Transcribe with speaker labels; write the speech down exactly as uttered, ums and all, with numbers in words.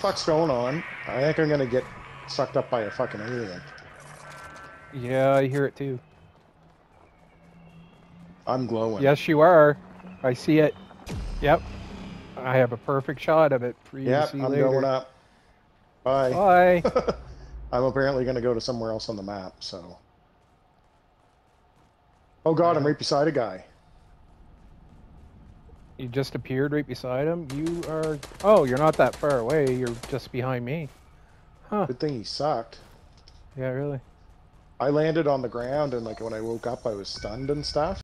Speaker 1: fuck's going on? I think I'm gonna get sucked up by a fucking alien.
Speaker 2: Yeah, I hear it too.
Speaker 1: I'm glowing.
Speaker 2: Yes, you are. I see it. Yep. I have a perfect shot of it for you
Speaker 1: Yep,
Speaker 2: to see
Speaker 1: I'm
Speaker 2: later.
Speaker 1: going up. Bye.
Speaker 2: Bye.
Speaker 1: I'm apparently gonna go to somewhere else on the map, so. Oh god, I'm right beside a guy.
Speaker 2: You just appeared right beside him. You are... Oh, you're not that far away. You're just behind me. Huh.
Speaker 1: Good thing he sucked.
Speaker 2: Yeah, really.
Speaker 1: I landed on the ground and like when I woke up I was stunned and stuff.